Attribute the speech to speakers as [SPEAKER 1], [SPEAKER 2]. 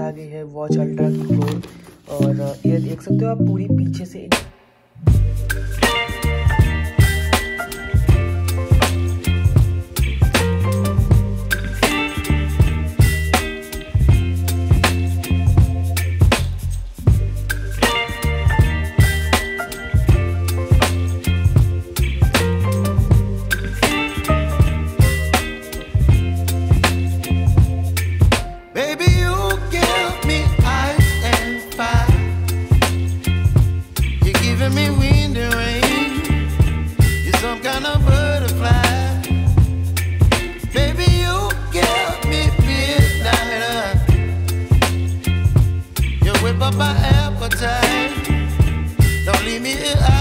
[SPEAKER 1] आ गई है watch ultra की क्लोन, और ये देख सकते हो आप पूरी पीछे से my appetite. Don't leave me here.